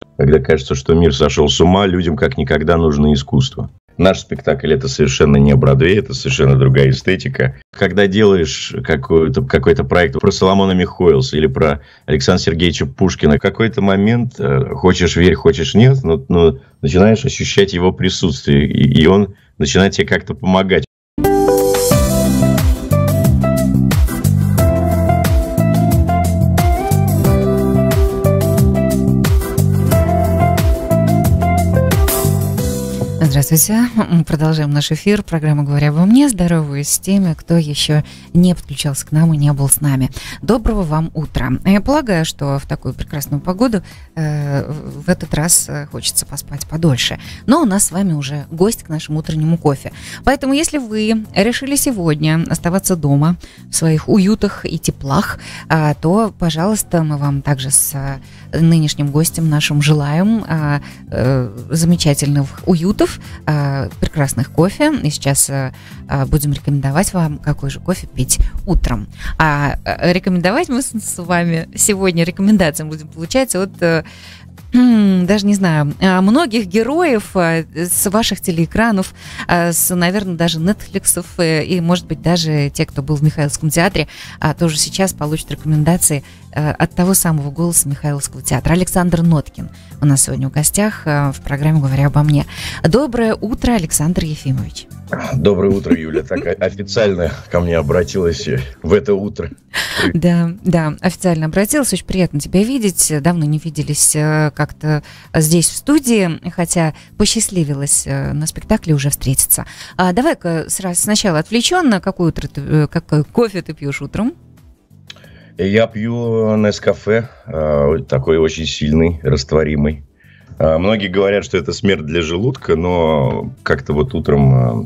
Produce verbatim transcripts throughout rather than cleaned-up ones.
Когда кажется, что мир сошел с ума, людям как никогда нужно искусство. Наш спектакль – это совершенно не Бродвей, это совершенно другая эстетика. Когда делаешь какой-то, какой-то проект про Соломона Михоэлса или про Александра Сергеевича Пушкина, в какой-то момент, хочешь верь, хочешь нет, но, но начинаешь ощущать его присутствие, и, и он начинает тебе как-то помогать. Здравствуйте. Мы продолжаем наш эфир. Программа «Говоря обо мне». Здороваюсь с теми, кто еще не подключался к нам и не был с нами. Доброго вам утра. Я полагаю, что в такую прекрасную погоду э, в этот раз хочется поспать подольше. Но у нас с вами уже гость к нашему утреннему кофе. Поэтому, если вы решили сегодня оставаться дома в своих уютах и теплах, э, то, пожалуйста, мы вам также с э, нынешним гостем нашим желаем э, э, замечательных уютов, прекрасных кофе. И сейчас будем рекомендовать вам, какой же кофе пить утром. А рекомендовать мы с вами сегодня рекомендациям будем получать от, даже не знаю, многих героев с ваших телеэкранов, с, наверное, даже Netflix'ов, и, может быть, даже те, кто был в Михайловском театре, тоже сейчас получат рекомендации от того самого голоса Михайловского театра. Александр Ноткин у нас сегодня в гостях в программе «Говоря обо мне». Доброе утро, Александр Ефимович. Доброе утро, Юля. Так официально ко мне обратилась в это утро. Да, да, официально обратилась. Очень приятно тебя видеть. Давно не виделись как-то здесь, в студии, хотя посчастливилось на спектакле уже встретиться. А давай-ка сразу сначала отвлеченно. Какой, утро ты, какой кофе ты пьешь утром? Я пью Нескафе, такой очень сильный, растворимый. Многие говорят, что это смерть для желудка, но как-то вот утром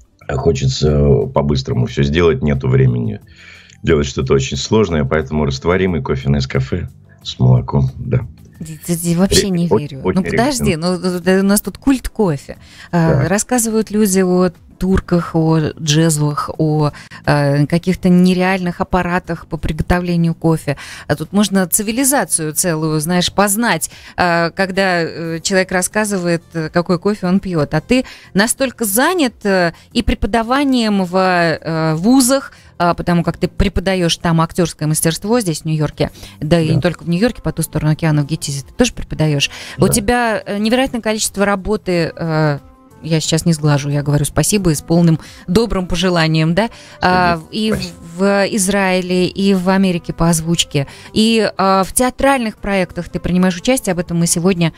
хочется по-быстрому все сделать, нету времени делать что-то очень сложное, поэтому растворимый кофе Нескафе с молоком, да. Я вообще не верю. Ну подожди, ну, у нас тут культ кофе. Да. Рассказывают люди о турках, о джезвах, о э, каких-то нереальных аппаратах по приготовлению кофе. А тут можно цивилизацию целую, знаешь, познать, э, когда э, человек рассказывает, какой кофе он пьет. А ты настолько занят э, и преподаванием в э, вузах, э, потому как ты преподаешь там актерское мастерство здесь, в Нью-Йорке, да, да и не только в Нью-Йорке, по ту сторону океана, в Геттизе ты тоже преподаешь. Да. У тебя невероятное количество работы. э, Я сейчас не сглажу, я говорю спасибо и с полным добрым пожеланием, да, а, и в Израиле, и в Америке по озвучке, и а, в театральных проектах ты принимаешь участие, об этом мы сегодня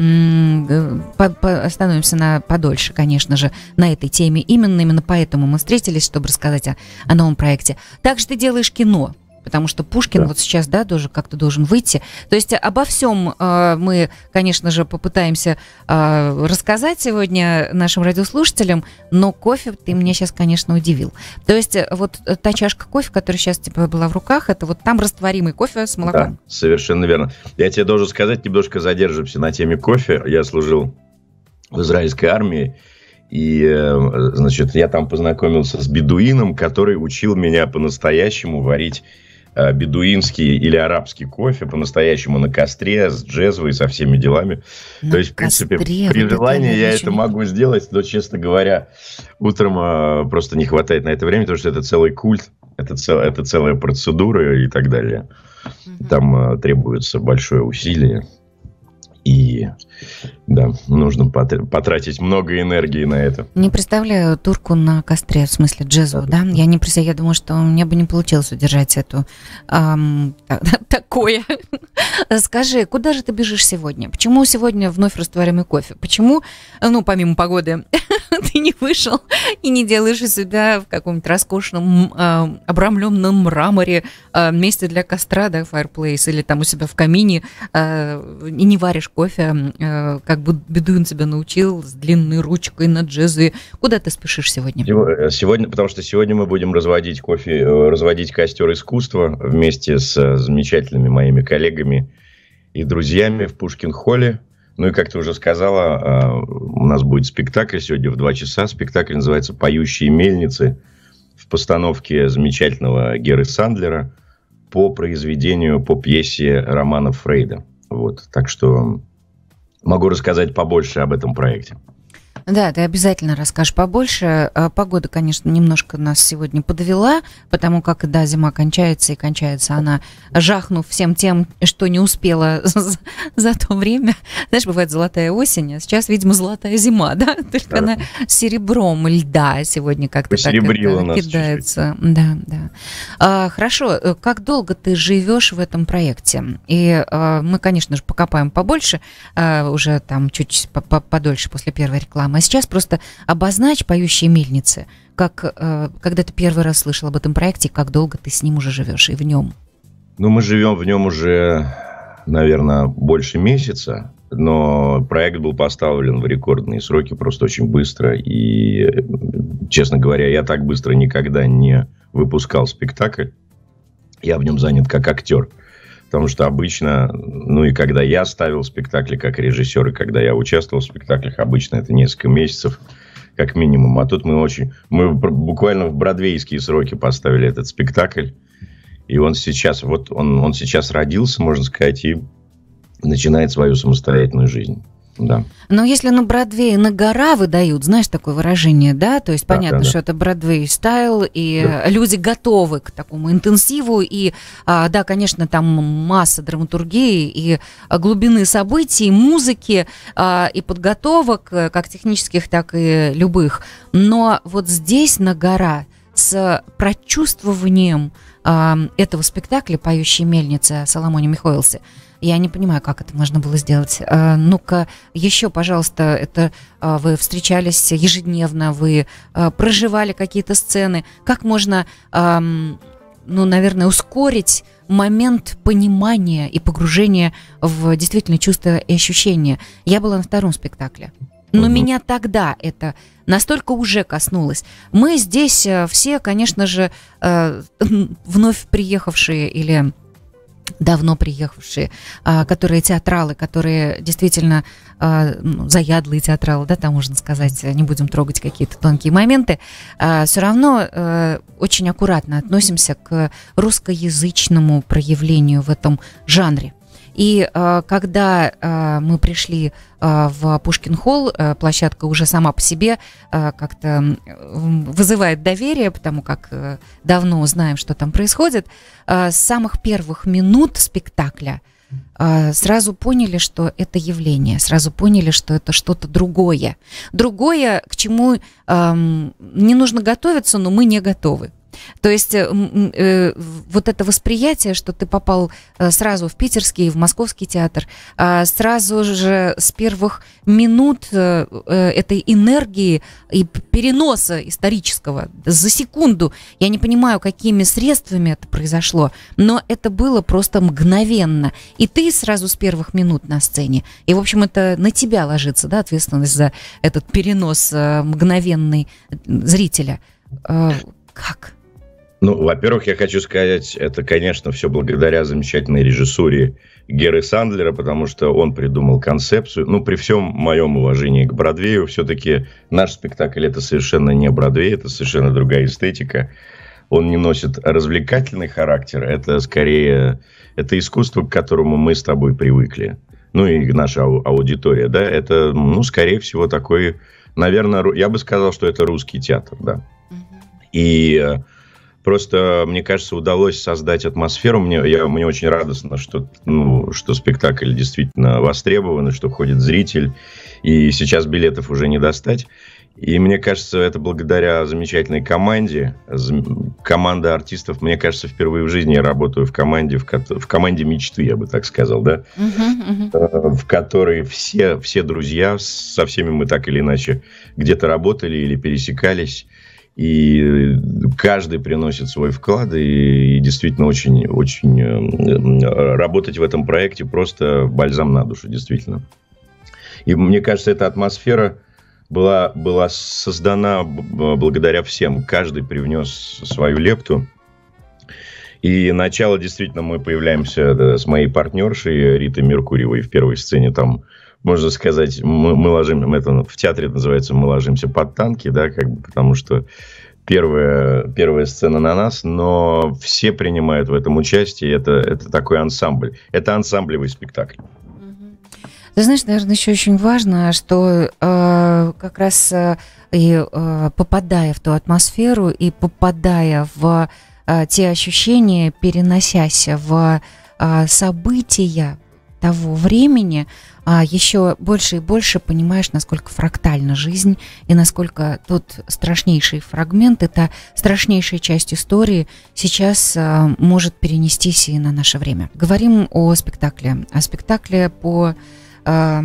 м- по- по- остановимся на подольше, конечно же, на этой теме. Именно, именно поэтому мы встретились, чтобы рассказать о, о новом проекте. Также ты делаешь кино. Потому что Пушкин да. вот сейчас, да, тоже как-то должен выйти. То есть обо всем э, мы, конечно же, попытаемся э, рассказать сегодня нашим радиослушателям, но кофе ты меня сейчас, конечно, удивил. То есть вот та чашка кофе, которая сейчас типа была в руках, это вот там растворимый кофе с молоком. Да, совершенно верно. Я тебе должен сказать, немножко задержимся на теме кофе. Я служил в израильской армии, и, значит, я там познакомился с бедуином, который учил меня по-настоящему варить бедуинский или арабский кофе по-настоящему на костре, с джезвой, со всеми делами. На То есть, в принципе, костре, при вот желании это я очень... это могу сделать, но, честно говоря, утром а, просто не хватает на это времени, потому что это целый культ, это, цел, это целая процедура и так далее. Угу. Там а, требуется большое усилие. И, да, нужно потратить много энергии на это. Не представляю турку на костре, в смысле джезву, да? Я не представляю, я думаю, что у меня бы не получилось удержать эту эм, такое. Скажи, куда же ты бежишь сегодня? Почему сегодня вновь растворимый кофе? Почему, ну, помимо погоды, ты не вышел и не делаешь из себя в каком-нибудь роскошном э, обрамленном мраморе э, месте для костра, да, fireplace, или там у себя в камине, э, и не варишь кофе, э, как бы бедуин тебя научил, с длинной ручкой на джезве. Куда ты спешишь сегодня? Сегодня, потому что сегодня мы будем разводить кофе, разводить костер искусства вместе с замечательными моими коллегами и друзьями в Пушкин-холле. Ну и, как ты уже сказала, у нас будет спектакль сегодня в два часа. Спектакль называется «Поющие мельницы» в постановке замечательного Геры Сандлера по произведению, по пьесе романа Фрейда. Вот. Так что могу рассказать побольше об этом проекте. Да, ты обязательно расскажешь побольше. Погода, конечно, немножко нас сегодня подвела, потому как, да, зима кончается, и кончается она, жахнув всем тем, что не успела за, за то время. Знаешь, бывает золотая осень, а сейчас, видимо, золотая зима, да? Только да. Она серебром льда сегодня как-то так кидается. Да, да. А, хорошо, как долго ты живешь в этом проекте? И а, мы, конечно же, покопаем побольше, а, уже там чуть подольше после первой рекламы. А сейчас просто обозначь «Поющие мельницы», как, э, когда ты первый раз слышал об этом проекте, как долго ты с ним уже живешь и в нем? Ну, мы живем в нем уже, наверное, больше месяца, но проект был поставлен в рекордные сроки, просто очень быстро. И, честно говоря, я так быстро никогда не выпускал спектакль. Я в нем занят как актер. Потому что обычно, ну и когда я ставил спектакли как режиссер, и когда я участвовал в спектаклях, обычно это несколько месяцев, как минимум. А тут мы очень, мы буквально в бродвейские сроки поставили этот спектакль. И он сейчас, вот он, он сейчас родился, можно сказать, и начинает свою самостоятельную жизнь. Да. Но если на Бродвее на гора выдают, знаешь такое выражение, да? То есть да, понятно, да, да. что это Бродвей стайл, и да. люди готовы к такому интенсиву, и да, конечно, там масса драматургии, и глубины событий, музыки, и подготовок, как технических, так и любых. Но вот здесь на гора с прочувствованием этого спектакля «Поющие мельницы» о Соломоне Михоэлсе, я не понимаю, как это можно было сделать. А, ну-ка, еще, пожалуйста, это а, вы встречались ежедневно, вы а, проживали какие-то сцены. Как можно, а, ну, наверное, ускорить момент понимания и погружения в действительно чувства и ощущения? Я была на втором спектакле. Но uh-huh. меня тогда это настолько уже коснулось. Мы здесь все, конечно же, вновь приехавшие или давно приехавшие, которые театралы, которые действительно заядлые театралы, да, там можно сказать, не будем трогать какие-то тонкие моменты, все равно очень аккуратно относимся к русскоязычному проявлению в этом жанре. И э, когда э, мы пришли э, в Пушкин-холл, э, площадка уже сама по себе э, как-то вызывает доверие, потому как э, давно знаем, что там происходит. Э, с самых первых минут спектакля э, сразу поняли, что это явление, сразу поняли, что это что-то другое. Другое, к чему э, не нужно готовиться, но мы не готовы. То есть э, э, вот это восприятие, что ты попал э, сразу в питерский, в московский театр, э, сразу же с первых минут э, э, этой энергии и переноса исторического за секунду, я не понимаю, какими средствами это произошло, но это было просто мгновенно. И ты сразу с первых минут на сцене. И, в общем, это на тебя ложится, да, ответственность за этот перенос э, мгновенный зрителя. Э, как? Ну, во-первых, я хочу сказать, это, конечно, все благодаря замечательной режиссуре Геры Сандлера, потому что он придумал концепцию. Ну, при всем моем уважении к Бродвею, все-таки наш спектакль – это совершенно не Бродвей, это совершенно другая эстетика. Он не носит развлекательный характер, это скорее это искусство, к которому мы с тобой привыкли. Ну, и наша аудитория, да, это, ну, скорее всего, такой, наверное, я бы сказал, что это русский театр, да. И просто, мне кажется, удалось создать атмосферу. Мне, я, мне очень радостно, что, ну, что спектакль действительно востребован, и что ходит зритель. И сейчас билетов уже не достать. И мне кажется, это благодаря замечательной команде. Команда артистов, мне кажется, впервые в жизни я работаю в команде, в, в команде мечты, я бы так сказал, да? Uh-huh, uh-huh. В которой все, все друзья, со всеми мы так или иначе где-то работали или пересекались. И каждый приносит свой вклад, и, и действительно очень, очень работать в этом проекте просто бальзам на душу, действительно. И мне кажется, эта атмосфера была, была создана благодаря всем. Каждый привнес свою лепту. И начало, действительно, мы появляемся да, с моей партнершей Ритой Меркурьевой в первой сцене. Там, можно сказать, мы, мы ложим, это в театре называется, мы ложимся под танки, да, как бы, потому что первая, первая сцена на нас, но все принимают в этом участие. Это, это такой ансамбль. Это ансамблевый спектакль. Ты знаешь, наверное, еще очень важно, что э, как раз э, и э, попадая в ту атмосферу и попадая в э, те ощущения, переносясь в э, события того времени, а еще больше и больше понимаешь, насколько фрактальна жизнь и насколько тот страшнейший фрагмент, эта страшнейшая часть истории сейчас а, может перенестись и на наше время. Говорим о спектакле, о спектакле по а,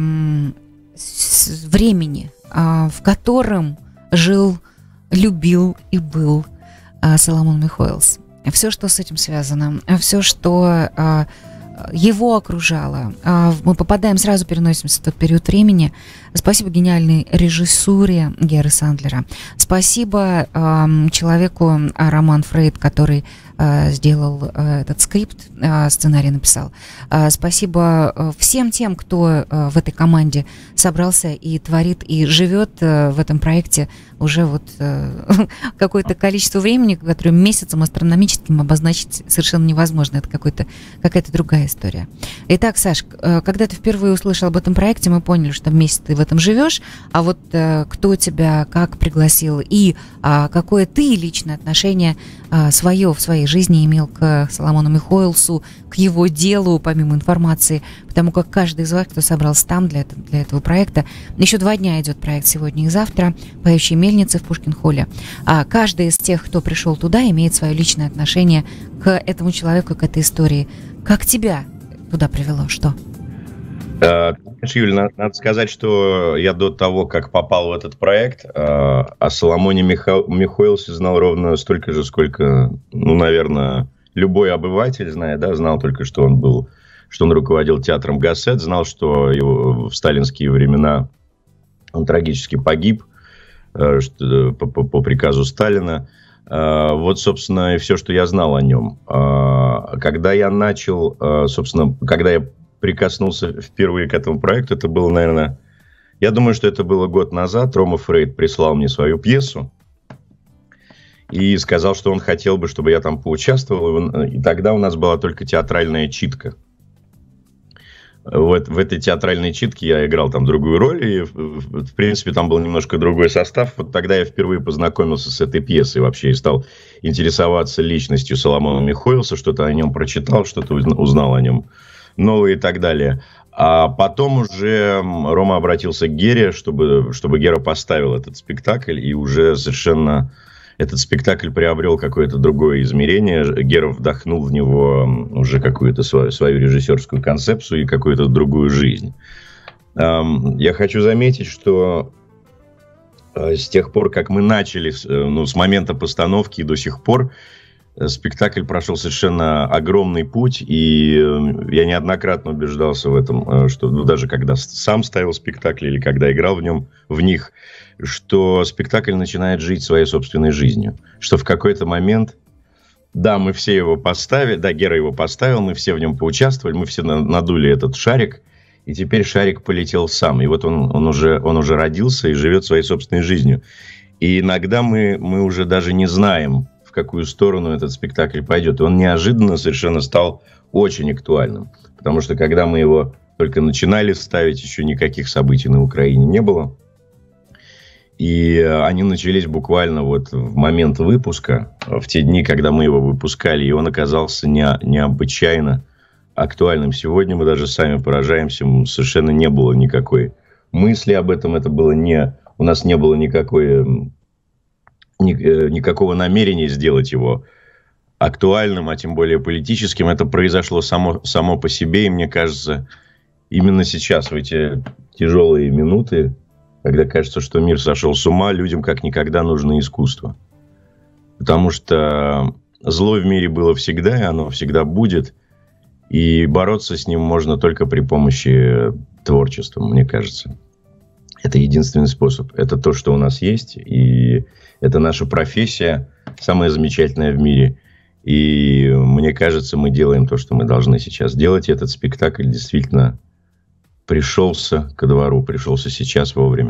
с, времени, а, в котором жил, любил и был а, Соломон Михоэлс. Все, что с этим связано, все, что а, его окружало. Мы попадаем, сразу переносимся в тот период времени. Спасибо гениальной режиссуре Геры Сандлера. Спасибо э, человеку Роман Фрейд, который э, сделал э, этот скрипт, э, сценарий написал. Э, спасибо всем тем, кто э, в этой команде собрался и творит, и живет э, в этом проекте уже вот э, какое-то количество времени, которое месяцем астрономическим обозначить совершенно невозможно. Это какой-то, какая-то другая история. Итак, Саш, э, когда ты впервые услышал об этом проекте, мы поняли, что месяц ты в этом живешь, а вот э, кто тебя как пригласил и а, какое ты личное отношение а, свое в своей жизни имел к Соломону Михоэлсу, к его делу, помимо информации, потому как каждый из вас, кто собрался там для, этого, для этого проекта, еще два дня идет проект сегодня и завтра, «Поющие мельницы» в Пушкин-холле, а каждый из тех, кто пришел туда, имеет свое личное отношение к этому человеку, к этой истории. Как тебя туда привело? Что? Юль, надо, надо сказать, что я до того, как попал в этот проект, о Соломоне Миха... Михоэлсе знал ровно столько же, сколько, ну, наверное, любой обыватель знает, да, знал только, что он был, что он руководил театром Гассет, знал, что его в сталинские времена он трагически погиб что, по, по, по приказу Сталина. Вот, собственно, и все, что я знал о нем. Когда я начал, собственно, когда я прикоснулся впервые к этому проекту, это было, наверное, я думаю, что это было год назад. Рома Фрейд прислал мне свою пьесу и сказал, что он хотел бы, чтобы я там поучаствовал. И тогда у нас была только театральная читка. Вот в этой театральной читке я играл там другую роль, и, в принципе, там был немножко другой состав. Вот тогда я впервые познакомился с этой пьесой вообще и стал интересоваться личностью Соломона Михоэлса, что-то о нем прочитал, что-то узнал о нем новые и так далее. А потом уже Рома обратился к Гере, чтобы, чтобы Гера поставил этот спектакль, и уже совершенно этот спектакль приобрел какое-то другое измерение. Гера вдохнул в него уже какую-то свою, свою режиссерскую концепцию и какую-то другую жизнь. Я хочу заметить, что с тех пор, как мы начали, ну, с момента постановки и до сих пор, спектакль прошел совершенно огромный путь, и я неоднократно убеждался в этом, что, ну, даже когда сам ставил спектакль или когда играл в нем, в них, что спектакль начинает жить своей собственной жизнью. Что в какой-то момент, да, мы все его поставили, да, Гера его поставил, мы все в нем поучаствовали, мы все надули этот шарик, и теперь шарик полетел сам. И вот он, он, уже, он уже родился и живет своей собственной жизнью. И иногда мы, мы уже даже не знаем, в какую сторону этот спектакль пойдет. И он неожиданно совершенно стал очень актуальным. Потому что когда мы его только начинали ставить, еще никаких событий на Украине не было. И они начались буквально вот в момент выпуска, в те дни, когда мы его выпускали, и он оказался не, необычайно актуальным. Сегодня мы даже сами поражаемся, совершенно не было никакой мысли об этом, это было не, у нас не было никакой... никакого намерения сделать его актуальным, а тем более политическим. Это произошло само, само по себе, и мне кажется, именно сейчас, в эти тяжелые минуты, когда кажется, что мир сошел с ума, людям как никогда нужно искусство. Потому что зло в мире было всегда, и оно всегда будет, и бороться с ним можно только при помощи творчества, мне кажется. Это единственный способ. Это то, что у нас есть, и это наша профессия, самая замечательная в мире. И мне кажется, мы делаем то, что мы должны сейчас делать. И этот спектакль действительно пришелся ко двору, пришелся сейчас вовремя.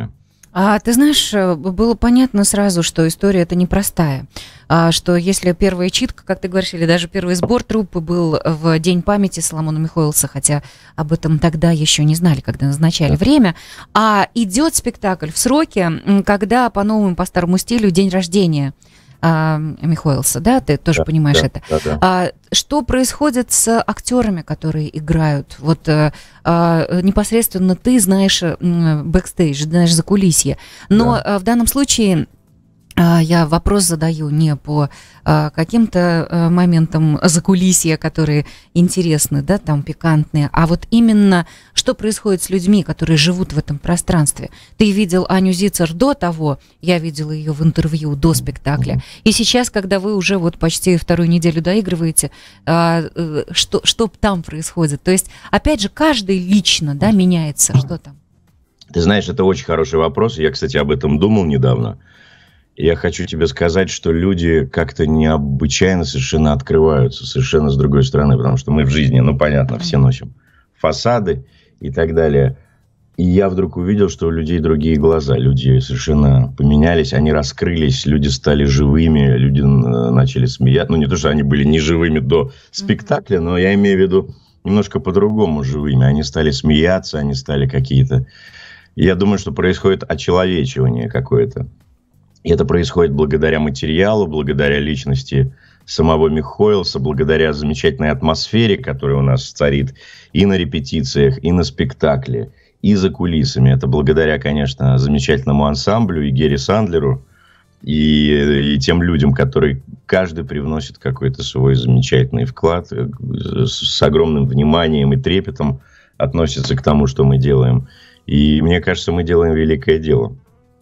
А ты знаешь, было понятно сразу, что история эта непростая. А, что если первая читка, как ты говоришь, или даже первый сбор труппы был в День памяти Соломона Михоэлса, хотя об этом тогда еще не знали, когда назначали да. время, а идет спектакль в сроки, когда по новому, по старому стилю день рождения а, Михоэлса, да, ты тоже да, понимаешь да, это. Да, да. А, что происходит с актерами, которые играют? Вот а, а, непосредственно ты знаешь бэкстейдж, знаешь закулисье, но да. а, в данном случае я вопрос задаю не по а, каким-то а, моментам закулисья, которые интересны, да, там пикантные, а вот именно что происходит с людьми, которые живут в этом пространстве. Ты видел Аню Зицер до того, я видела ее в интервью до спектакля, и сейчас, когда вы уже вот почти вторую неделю доигрываете, а, что, что там происходит? То есть, опять же, каждый лично, да, меняется, что там? Ты знаешь, это очень хороший вопрос, я, кстати, об этом думал недавно. Я хочу тебе сказать, что люди как-то необычайно совершенно открываются, совершенно с другой стороны, потому что мы в жизни, ну, понятно, все носим фасады и так далее. И я вдруг увидел, что у людей другие глаза, люди совершенно поменялись, они раскрылись, люди стали живыми, люди начали смеяться. Ну, не то, что они были неживыми до спектакля, но я имею в виду немножко по-другому живыми. Они стали смеяться, они стали какие-то... Я думаю, что происходит очеловечивание какое-то. И это происходит благодаря материалу, благодаря личности самого Михоэлса, благодаря замечательной атмосфере, которая у нас царит и на репетициях, и на спектакле, и за кулисами. Это благодаря, конечно, замечательному ансамблю и Гере Сандлеру, и, и тем людям, которые каждый привносит какой-то свой замечательный вклад, с огромным вниманием и трепетом относится к тому, что мы делаем. И мне кажется, мы делаем великое дело.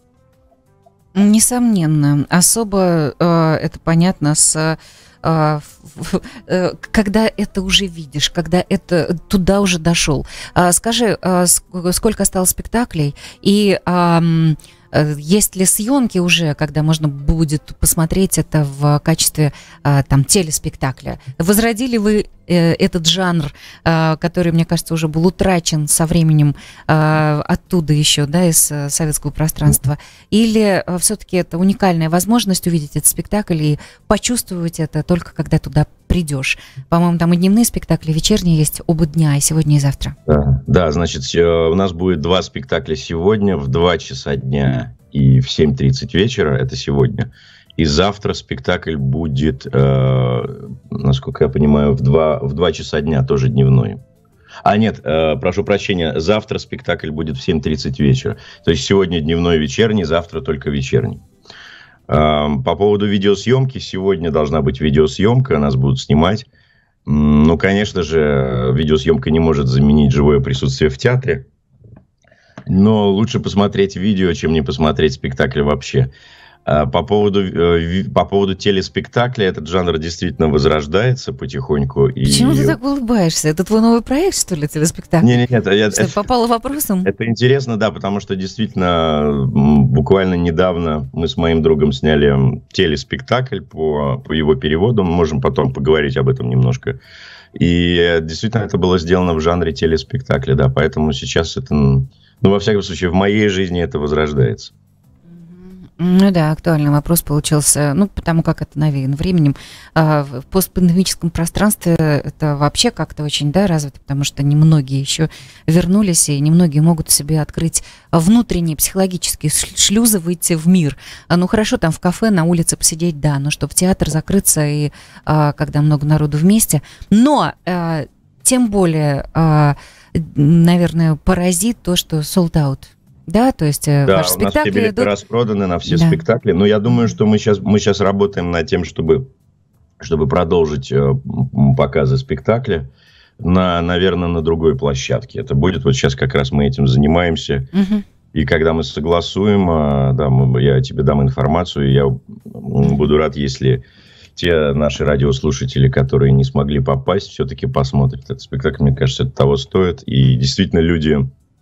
Несомненно. Особо э, это понятно с... Э, э, когда это уже видишь, когда это туда уже дошел. Э, скажи, э, сколько осталось спектаклей? И э, есть ли съемки уже, когда можно будет посмотреть это в качестве э, там, телеспектакля? Возродили вы э, этот жанр, э, который, мне кажется, уже был утрачен со временем э, оттуда еще, да, из э, советского пространства? Или э, все-таки это уникальная возможность увидеть этот спектакль и почувствовать это только когда туда придешь? По-моему, там и дневные спектакли, и вечерние есть оба дня, и сегодня, и завтра. Да, да, значит, у нас будет два спектакля сегодня в два часа дня и в семь тридцать вечера, это сегодня. И завтра спектакль будет, э, насколько я понимаю, в два, в два часа дня, тоже дневной. А нет, э, прошу прощения, завтра спектакль будет в семь тридцать вечера. То есть сегодня дневной, вечерний, завтра только вечерний. По поводу видеосъемки, сегодня должна быть видеосъемка, нас будут снимать. Ну, конечно же, видеосъемка не может заменить живое присутствие в театре. Но лучше посмотреть видео, чем не посмотреть спектакль вообще. По поводу, по поводу телеспектакля, этот жанр действительно возрождается потихоньку. Почему и... ты так улыбаешься? Это твой новый проект, что ли, телеспектакль? Нет, нет, нет. Что, попало вопросом? Это интересно, да, потому что действительно буквально недавно мы с моим другом сняли телеспектакль по, по его переводу. Мы можем потом поговорить об этом немножко. И действительно это было сделано в жанре телеспектакля, да, поэтому сейчас это, ну, во всяком случае, в моей жизни это возрождается. Ну да, актуальный вопрос получился, ну, потому как это навеяно временем. А в постпандемическом пространстве это вообще как-то очень, да, развито, потому что немногие еще вернулись, и немногие могут себе открыть внутренние психологические шлюзы, выйти в мир. А, ну, хорошо, там в кафе, на улице посидеть, да, но что в театр закрыться, и а, когда много народу вместе. Но, а, тем более, а, наверное, поразит то, что sold out. Да, то есть да, ваши спектакли у нас все билеты идут... распроданы на все да. спектакли. Но я думаю, что мы сейчас, мы сейчас работаем над тем, чтобы, чтобы продолжить э, показы спектакля на, наверное, на другой площадке. Это будет, вот сейчас как раз мы этим занимаемся. Угу. И когда мы согласуем, э, да, мы, я тебе дам информацию, и я буду рад, если те наши радиослушатели, которые не смогли попасть, все-таки посмотрят этот спектакль. Мне кажется, это того стоит. И действительно люди...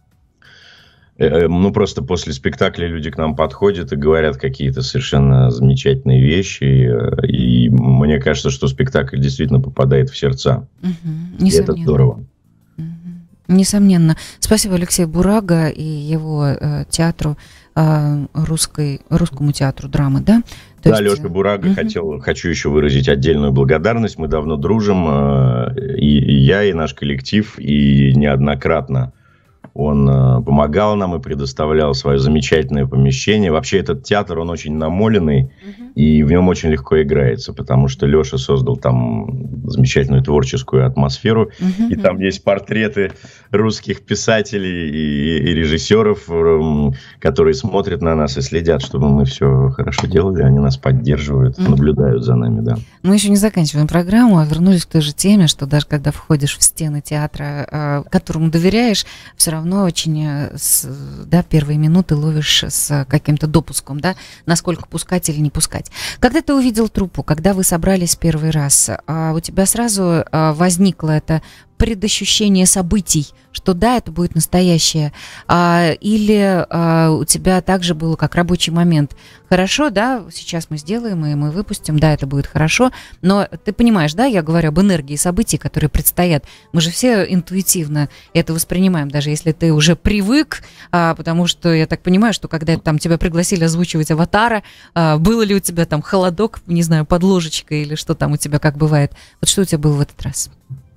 Ну, просто после спектакля люди к нам подходят и говорят какие-то совершенно замечательные вещи. И мне кажется, что спектакль действительно попадает в сердца. Угу. И это здорово. Угу. Несомненно. Спасибо Алексею Бурага и его э, театру русской, русскому театру драмы, да? То да, есть... Леша Бурага, uh-huh. хотел, хочу еще выразить отдельную благодарность. Мы давно дружим, и, и я, и наш коллектив, и неоднократно он помогал нам и предоставлял свое замечательное помещение. Вообще этот театр, он очень намоленный, uh-huh. и в нем очень легко играется, потому что Леша создал там замечательную творческую атмосферу. Uh-huh. И там есть портреты русских писателей и, и режиссеров, которые смотрят на нас и следят, чтобы мы все хорошо делали. Они нас поддерживают, uh-huh. наблюдают за нами, да. Мы еще не заканчиваем программу, а вернулись к той же теме, что даже когда входишь в стены театра, которому доверяешь, все равно очень, с, да, первые минуты ловишь с каким-то допуском, да, насколько пускать или не пускать. Когда ты увидел труппу, когда вы собрались первый раз, у тебя сразу возникло это предощущение событий, что да, это будет настоящее, а, или а, у тебя также было как рабочий момент. Хорошо, да, сейчас мы сделаем и мы выпустим, да, это будет хорошо, но ты понимаешь, да, я говорю об энергии событий, которые предстоят. Мы же все интуитивно это воспринимаем, даже если ты уже привык, а, потому что я так понимаю, что когда там тебя пригласили озвучивать «Аватара», а, было ли у тебя там холодок, не знаю, под ложечкой или что там у тебя как бывает? Вот что у тебя было в этот раз?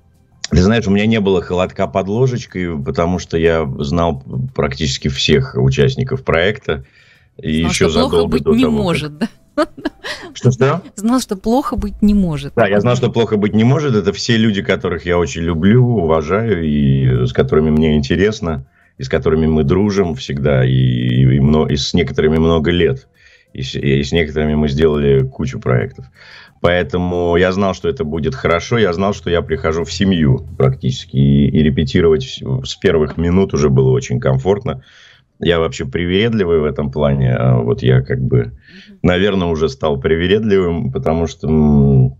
Ты знаешь, у меня не было холодка под ложечкой, потому что я знал практически всех участников проекта. И знал, еще что задолго плохо быть до не того, может, как... да? Что-что? Знал, что плохо быть не может. Да, я знал, что плохо быть не может. Это все люди, которых я очень люблю, уважаю, и с которыми мне интересно, и с которыми мы дружим всегда, и, и, и, и с некоторыми много лет. И с, и с некоторыми мы сделали кучу проектов. Поэтому я знал, что это будет хорошо. Я знал, что я прихожу в семью практически. И, и репетировать с первых минут уже было очень комфортно. Я вообще привередливый в этом плане. А вот я как бы, наверное, уже стал привередливым, потому что м-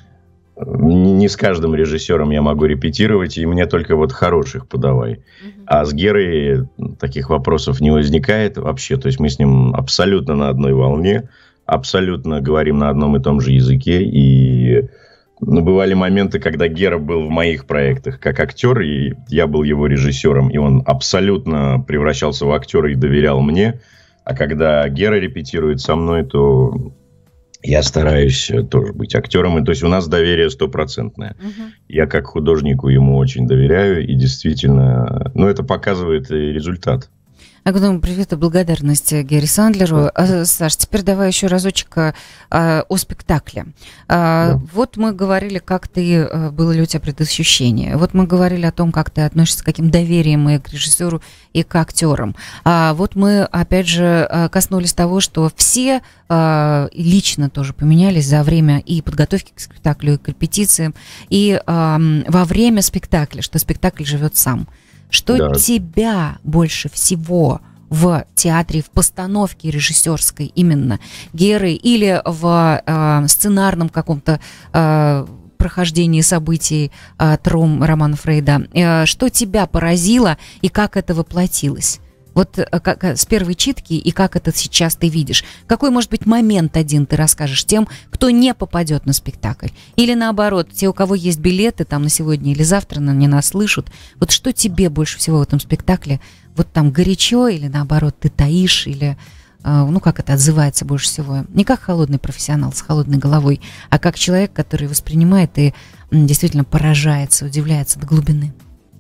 не с каждым режиссером я могу репетировать, и мне только вот хороших подавай. А с Герой таких вопросов не возникает вообще. То есть мы с ним абсолютно на одной волне. Абсолютно говорим на одном и том же языке. И ну, бывали моменты, когда Гера был в моих проектах как актер, и я был его режиссером, и он абсолютно превращался в актера и доверял мне. А когда Гера репетирует со мной, то я стараюсь тоже быть актером. И то есть у нас доверие стопроцентное. Угу. Я как художнику ему очень доверяю. И действительно, ну, это показывает и результат. Огромный привет и благодарность Гере Сандлеру. А, Саш, теперь давай еще разочек а, о спектакле. А, да. Вот мы говорили, как ты, было ли у тебя предощущение. Вот мы говорили о том, как ты относишься с каким доверием и к режиссеру, и к актерам. А, вот мы, опять же, коснулись того, что все а, лично тоже поменялись за время и подготовки к спектаклю, и к репетициям, и а, во время спектакля, что спектакль живет сам. Что да. тебя больше всего в театре, в постановке режиссерской именно Геры или в э, сценарном каком-то э, прохождении событий э, Тром романа Фрейда, э, что тебя поразило и как это воплотилось? Вот как, с первой читки и как это сейчас ты видишь. Какой, может быть, момент один ты расскажешь тем, кто не попадет на спектакль? Или наоборот, те, у кого есть билеты там на сегодня или завтра, но не нас слышат. Вот что тебе больше всего в этом спектакле? Вот там горячо или наоборот ты таишь? Или, ну, как это отзывается больше всего? Не как холодный профессионал с холодной головой, а как человек, который воспринимает и действительно поражается, удивляется до глубины.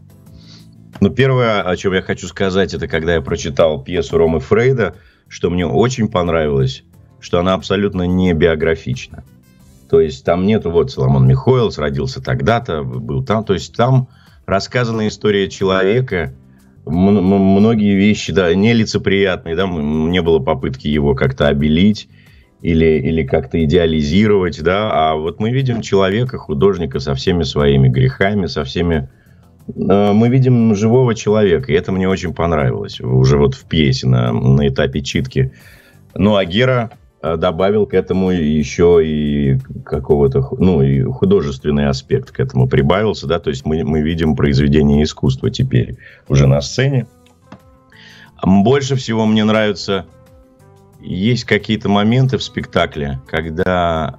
Ну, первое, о чем я хочу сказать, это когда я прочитал пьесу Ромы Фрейда, что мне очень понравилось, что она абсолютно не биографична. То есть там нету, вот, Соломон Михоэлс родился тогда-то, был там. То есть там рассказана история человека, м- м- многие вещи, да, нелицеприятные, да, не было попытки его как-то обелить или, или как-то идеализировать, да, а вот мы видим человека, художника со всеми своими грехами, со всеми... Мы видим живого человека, и это мне очень понравилось уже вот в пьесе на, на этапе читки. Ну, а Гера добавил к этому еще и какого-то, ну, и художественный аспект к этому прибавился, да, то есть мы, мы видим произведение искусства теперь уже на сцене. Больше всего мне нравится, есть какие-то моменты в спектакле, когда,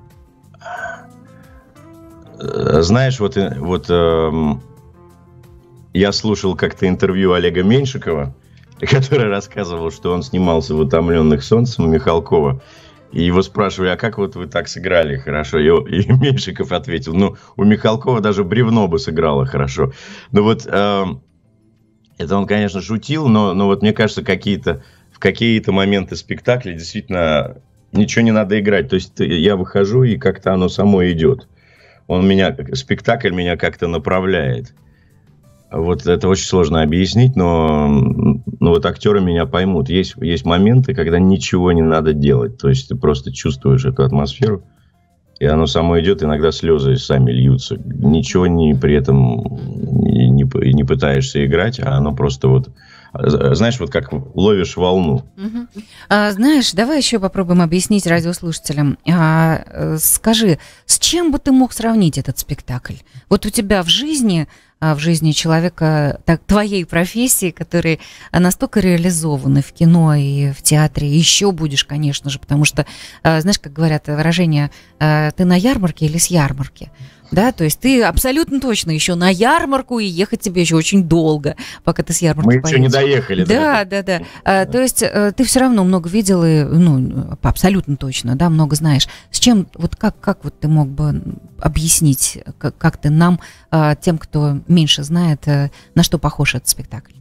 знаешь, вот... вот я слушал как-то интервью Олега Меньшикова. который рассказывал, что он снимался в «Утомленных солнцем» у Михалкова. И его спрашивали, а как вот вы так сыграли хорошо? И, и Меньшиков ответил, ну, у Михалкова даже бревно бы сыграло хорошо. Ну вот, э, это он, конечно, шутил, но, но вот мне кажется, какие-то, в какие-то моменты спектакля действительно ничего не надо играть. То есть я выхожу, и как-то оно само идет. Он меня, спектакль меня как-то направляет. Вот это очень сложно объяснить, но, но вот актеры меня поймут. Есть, есть моменты, когда ничего не надо делать. То есть ты просто чувствуешь эту атмосферу, и оно само идет. Иногда слезы сами льются. Ничего не, при этом не, не, не пытаешься играть, а оно просто вот... Знаешь, вот как ловишь волну. Угу. А, знаешь, давай еще попробуем объяснить радиослушателям. А, скажи, с чем бы ты мог сравнить этот спектакль? Вот у тебя в жизни... в жизни человека так, твоей профессии, которые настолько реализованы в кино и в театре, еще будешь, конечно же, потому что, знаешь, как говорят выражение, ты на ярмарке или с ярмарки? Да, то есть ты абсолютно точно еще на ярмарку, и ехать тебе еще очень долго, пока ты с ярмарки Мы поедешь. Еще не доехали. Да, да, да. да. А, то есть ты все равно много видел, и, ну, абсолютно точно, да, много знаешь. С чем, вот как, как вот ты мог бы объяснить, как, как ты нам, тем, кто меньше знает, на что похож этот спектакль?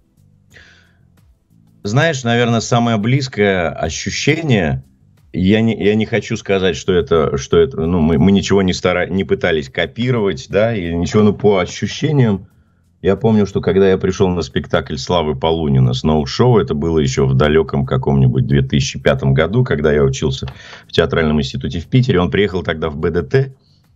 Знаешь, наверное, самое близкое ощущение... Я не, я не хочу сказать, что это, что это ну, мы, мы ничего не, стара, не пытались копировать, да, или ничего, но по ощущениям. Я помню, что когда я пришел на спектакль Славы Полунина «Сноу-шоу», это было еще в далеком каком-нибудь две тысячи пятом году, когда я учился в театральном институте в Питере. Он приехал тогда в БДТ,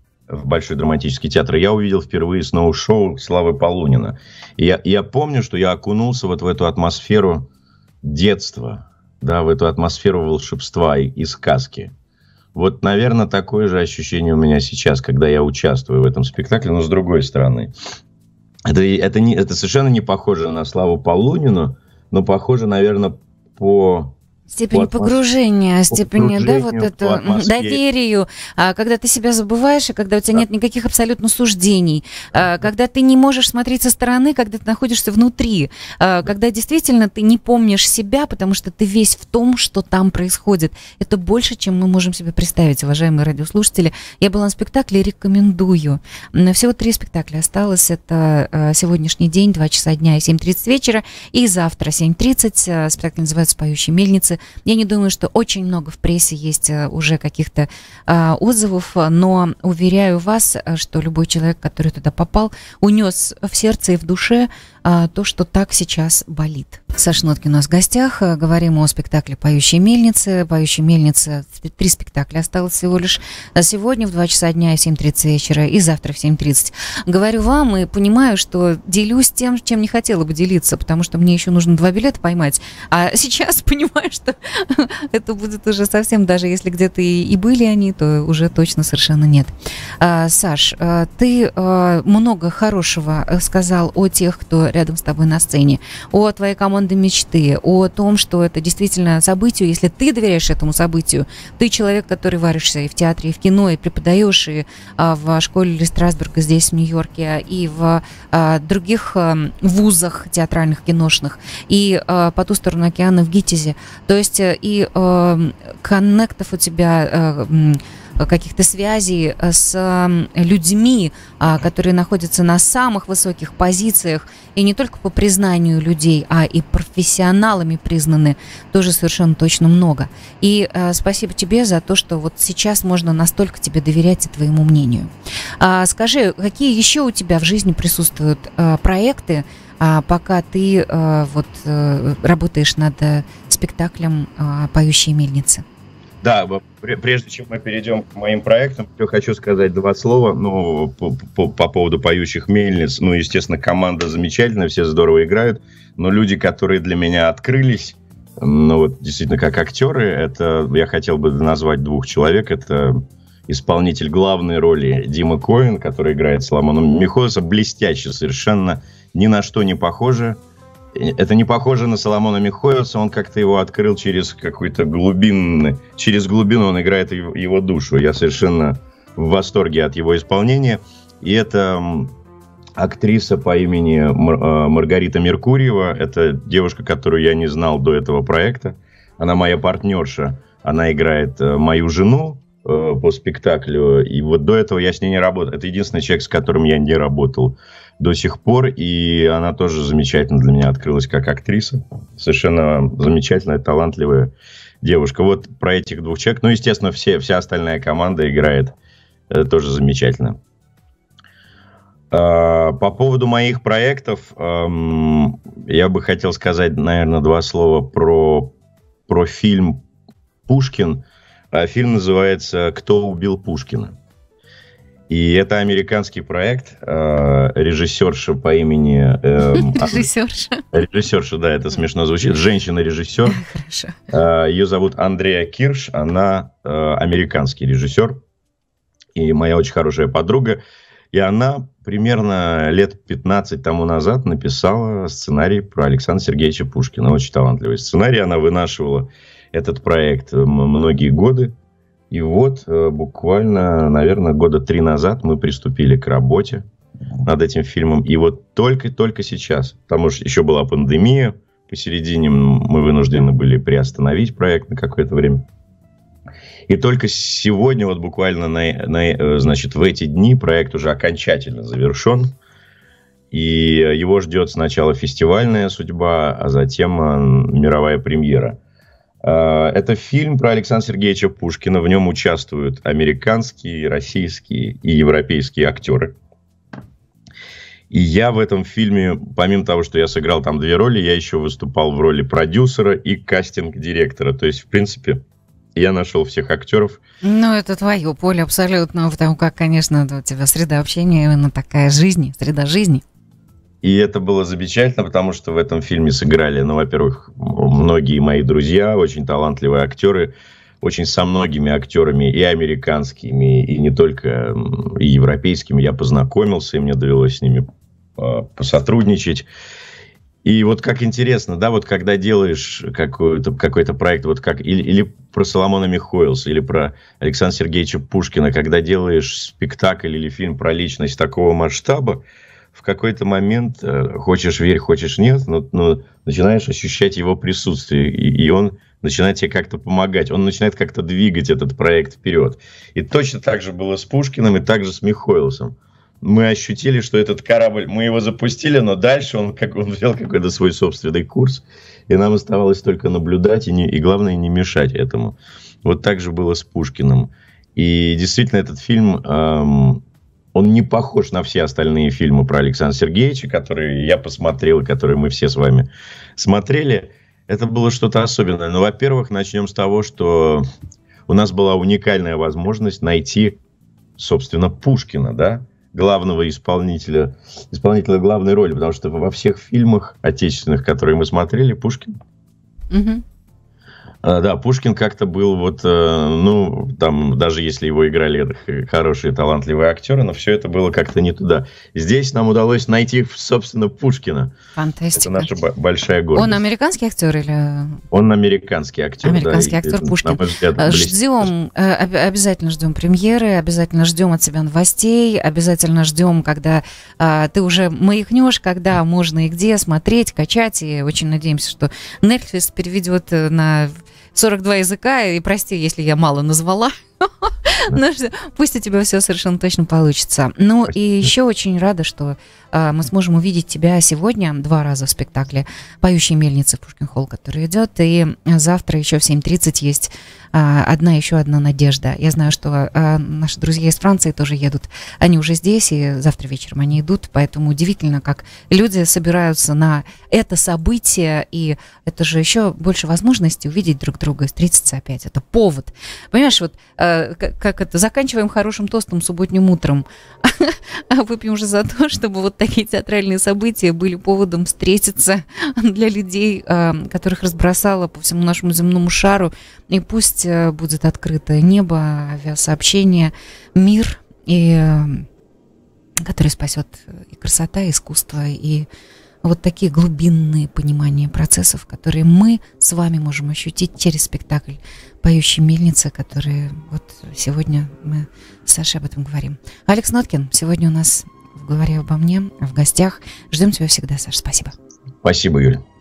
в Большой драматический театр, и я увидел впервые «Сноу-шоу» Славы Полунина. И я, я помню, что я окунулся вот в эту атмосферу детства, да, в эту атмосферу волшебства и, и сказки. Вот, наверное, такое же ощущение у меня сейчас, когда я участвую в этом спектакле, но с другой стороны. Это, это, не, это совершенно не похоже на Славу Полунину, но похоже, наверное, по... Степень погружения, степень, да, вот это доверию, когда ты себя забываешь, и когда у тебя да. нет никаких абсолютно суждений, когда ты не можешь смотреть со стороны, когда ты находишься внутри, когда действительно ты не помнишь себя, потому что ты весь в том, что там происходит. Это больше, чем мы можем себе представить, уважаемые радиослушатели. Я была на спектакле, рекомендую. Всего три спектакля осталось. Это сегодняшний день, два часа дня и семь тридцать вечера, и завтра семь тридцать. Спектакль называется «Поющие мельницы». Я не думаю, что очень много в прессе есть уже каких-то а, отзывов, но уверяю вас, что любой человек, который туда попал, унес в сердце и в душе а, то, что так сейчас болит. Саша Ноткин у нас в гостях. Говорим о спектакле «Поющие мельницы». «Поющие мельницы» три спектакля осталось всего лишь. Сегодня в два часа дня и семь тридцать вечера, и завтра в семь тридцать. Говорю вам и понимаю, что делюсь тем, чем не хотела бы делиться, потому что мне еще нужно два билета поймать. А сейчас понимаю, что это будет уже совсем, даже если где-то и, и были они, то уже точно совершенно нет. А, Саш, а, ты а, много хорошего сказал о тех, кто рядом с тобой на сцене, о твоей команде мечты, о том, что это действительно событие. Если ты доверяешь этому событию, ты человек, который варишься и в театре, и в кино, и преподаешь, и а, в школе Ли Страсберга здесь, в Нью-Йорке, и в а, других а, вузах театральных, киношных, и а, по ту сторону океана в ГИТИЗе. То есть и а, коннектов у тебя... А, каких-то связей с людьми, которые находятся на самых высоких позициях, и не только по признанию людей, а и профессионалами признаны, тоже совершенно точно много. И спасибо тебе за то, что вот сейчас можно настолько тебе доверять и твоему мнению. Скажи, какие еще у тебя в жизни присутствуют проекты, пока ты вот работаешь над спектаклем «Поющие мельницы»? Да, прежде чем мы перейдем к моим проектам, я хочу сказать два слова ну, по, по, по поводу «Поющих мельниц». Ну, естественно, команда замечательная, все здорово играют, но люди, которые для меня открылись, ну, вот действительно, как актеры, это я хотел бы назвать двух человек. Это исполнитель главной роли Дима Коэн, который играет Соломона Михоеса, блестяще совершенно, ни на что не похоже. Это не похоже на Соломона Михоеса, он как-то его открыл через какой-то глубинный, через глубину он играет его, его душу. Я совершенно в восторге от его исполнения. И это актриса по имени Маргарита Меркурьева. Это девушка, которую я не знал до этого проекта. Она моя партнерша. Она играет мою жену по спектаклю. И вот до этого я с ней не работал. Это единственный человек, с которым я не работал до сих пор. И она тоже замечательно для меня открылась как актриса. Совершенно замечательная, талантливая девушка. Вот про этих двух человек. Ну, естественно, все, вся остальная команда играет тоже замечательно. По поводу моих проектов, я бы хотел сказать, наверное, два слова про, про фильм «Пушкин». Фильм называется «Кто убил Пушкина?». И это американский проект. Режиссерша по имени... Режиссерша. Режиссерша, да, это смешно звучит. Женщина-режиссер. Хорошо. Ее зовут Андреа Кирш. Она американский режиссер. И моя очень хорошая подруга. И она примерно лет пятнадцать тому назад написала сценарий про Александра Сергеевича Пушкина. Очень талантливый сценарий. Она вынашивала этот проект многие годы. И вот буквально, наверное, года три назад мы приступили к работе над этим фильмом. И вот только-только сейчас, потому что еще была пандемия, посередине мы вынуждены были приостановить проект на какое-то время. И только сегодня, вот буквально на, на, значит, в эти дни проект уже окончательно завершен. И его ждет сначала фестивальная судьба, а затем мировая премьера. Это фильм про Александра Сергеевича Пушкина. В нем участвуют американские, российские и европейские актеры. И я в этом фильме, помимо того, что я сыграл там две роли, я еще выступал в роли продюсера и кастинг-директора. То есть, в принципе... Я нашел всех актеров. Ну, это твое поле абсолютно, потому как, конечно, у тебя среда общения именно такая жизни, среда жизни. И это было замечательно, потому что в этом фильме сыграли, ну, во-первых, многие мои друзья, очень талантливые актеры, очень со многими актерами и американскими, и не только, и европейскими я познакомился, и мне довелось с ними посотрудничать. И вот как интересно, да, вот когда делаешь какой-то, какой-то проект, вот как, или, или про Соломона Михоэлса, или про Александра Сергеевича Пушкина, когда делаешь спектакль или фильм про личность такого масштаба, в какой-то момент, хочешь верь, хочешь нет, но, но начинаешь ощущать его присутствие, и, и он начинает тебе как-то помогать, он начинает как-то двигать этот проект вперед. И точно так же было с Пушкиным, и так же с Михоэлсом. Мы ощутили, что этот корабль, мы его запустили, но дальше он, как, он взял какой-то свой собственный курс, и нам оставалось только наблюдать, и, не, и главное, не мешать этому. Вот так же было с Пушкиным. И действительно, этот фильм, эм, он не похож на все остальные фильмы про Александра Сергеевича, которые я посмотрел, и которые мы все с вами смотрели. Это было что-то особенное. Но, во-первых, начнем с того, что у нас была уникальная возможность найти, собственно, Пушкина, да, главного исполнителя, исполнителя главной роли, потому что во всех фильмах отечественных, которые мы смотрели, Пушкин. Угу. А, да, Пушкин как-то был вот, ну, там, даже если его играли хорошие, талантливые актеры, но все это было как-то не туда. Здесь нам удалось найти, собственно, Пушкина. Фантастика. Это наша большая гордость. Он американский актер или... Он американский актер. Американский да, актер это, Пушкин. Ждем, обязательно ждем премьеры, обязательно ждем от тебя новостей, обязательно ждем, когда а, ты уже маякнешь, когда можно и где смотреть, качать. И очень надеемся, что Netflix переведет на сорок два языка, и прости, если я мало назвала. Но пусть у тебя все совершенно точно получится. Ну и еще очень рада, что э, мы сможем увидеть тебя сегодня два раза в спектакле «Поющие мельницы» в Пушкин-холл, который идет. И завтра еще в семь тридцать есть э, одна, еще одна надежда. Я знаю, что э, наши друзья из Франции тоже едут. Они уже здесь, и завтра вечером они идут. Поэтому удивительно, как люди собираются на это событие. И это же еще больше возможностей увидеть друг друга и встретиться опять. Это повод. Понимаешь, вот э, как это, заканчиваем хорошим тостом субботним утром, а выпьем уже за то, чтобы вот такие театральные события были поводом встретиться для людей, которых разбросало по всему нашему земному шару. И пусть будет открыто небо, авиасообщение, мир, и, который спасет и красота, и искусство, и вот такие глубинные понимания процессов, которые мы с вами можем ощутить через спектакль «Поющие мельницы», которые вот сегодня мы с Сашей об этом говорим. Алекс Ноткин сегодня у нас в «Говори обо мне» в гостях. Ждем тебя всегда, Саш. Спасибо. Спасибо, Юля.